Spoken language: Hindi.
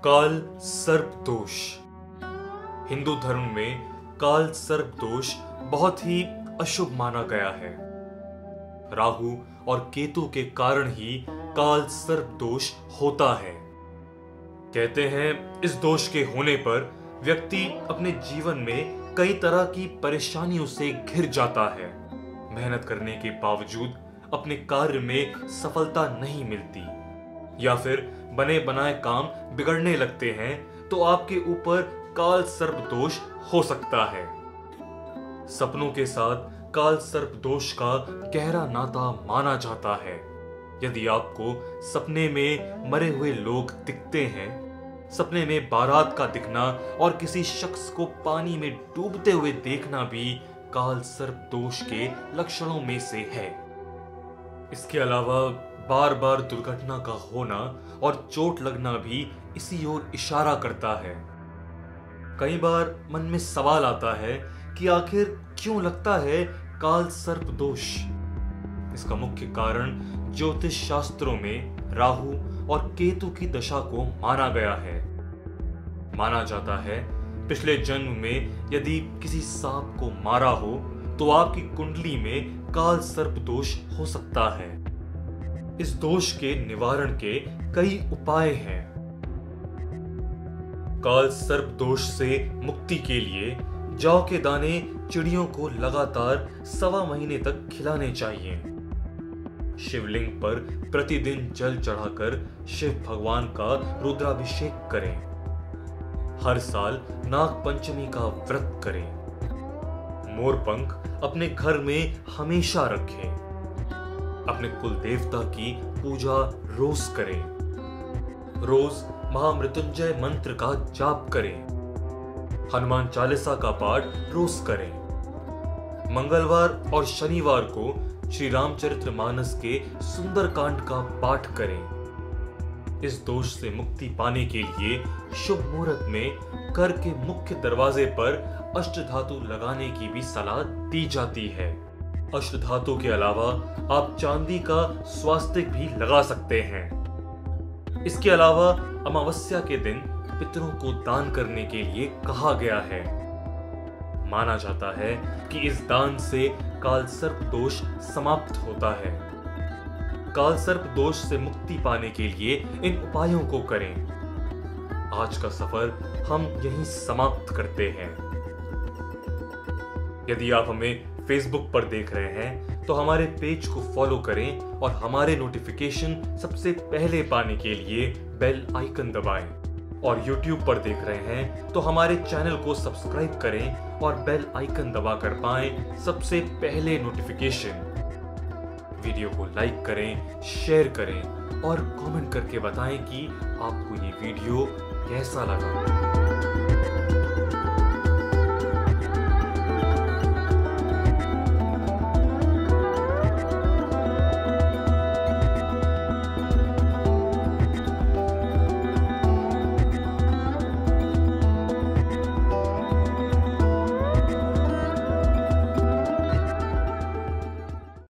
काल सर्प दोष। हिंदू धर्म में काल सर्प दोष बहुत ही अशुभ माना गया है। राहु और केतु के कारण ही काल सर्प दोष होता है। कहते हैं इस दोष के होने पर व्यक्ति अपने जीवन में कई तरह की परेशानियों से घिर जाता है। मेहनत करने के बावजूद अपने कार्य में सफलता नहीं मिलती, या फिर बने बनाए काम बिगड़ने लगते हैं तो आपके ऊपर काल सर्प दोष हो सकता है। सपनों के साथ काल सर्प दोष का गहरा नाता माना जाता है। यदि आपको सपने में मरे हुए लोग दिखते हैं, सपने में बारात का दिखना और किसी शख्स को पानी में डूबते हुए देखना भी काल सर्प दोष के लक्षणों में से है। इसके अलावा बार बार दुर्घटना का होना और चोट लगना भी इसी ओर इशारा करता है। कई बार मन में सवाल आता है कि आखिर क्यों लगता है काल सर्प दोष। इसका मुख्य कारण ज्योतिष शास्त्रों में राहु और केतु की दशा को माना गया है। माना जाता है पिछले जन्म में यदि किसी सांप को मारा हो तो आपकी कुंडली में काल सर्प दोष हो सकता है। इस दोष के निवारण के कई उपाय हैं। काल सर्प दोष से मुक्ति के लिए जौ के दाने चिड़ियों को लगातार 1.25 महीने तक खिलाने चाहिए। शिवलिंग पर प्रतिदिन जल चढ़ाकर शिव भगवान का रुद्राभिषेक करें। हर साल नाग पंचमी का व्रत करें। मोरपंख अपने घर में हमेशा रखें। अपने कुल देवता की पूजा रोज करें। रोज महामृत्युंजय मंत्र का जाप करें। हनुमान चालीसा का पाठ रोज करें। मंगलवार और शनिवार को श्री रामचरितमानस के सुंदरकांड का पाठ करें। इस दोष से मुक्ति पाने के लिए शुभ मुहूर्त में घर के मुख्य दरवाजे पर अष्टधातु लगाने की भी सलाह दी जाती है। अष्टधातु के अलावा आप चांदी का स्वास्तिक भी लगा सकते हैं। इसके अलावा अमावस्या के दिन पितरों को दान करने के लिए कहा गया है। माना जाता है कि इस दान से काल सर्प दोष समाप्त होता है। काल सर्प दोष से मुक्ति पाने के लिए इन उपायों को करें। आज का सफर हम यहीं समाप्त करते हैं। यदि आप हमें फेसबुक पर देख रहे हैं तो हमारे पेज को फॉलो करें और हमारे नोटिफिकेशन सबसे पहले पाने के लिए बेल आइकन दबाएं। और YouTube पर देख रहे हैं तो हमारे चैनल को सब्सक्राइब करें और बेल आइकन दबाकर पाएं सबसे पहले नोटिफिकेशन। वीडियो को लाइक करें, शेयर करें और कमेंट करके बताएं कि आपको ये वीडियो कैसा लगा।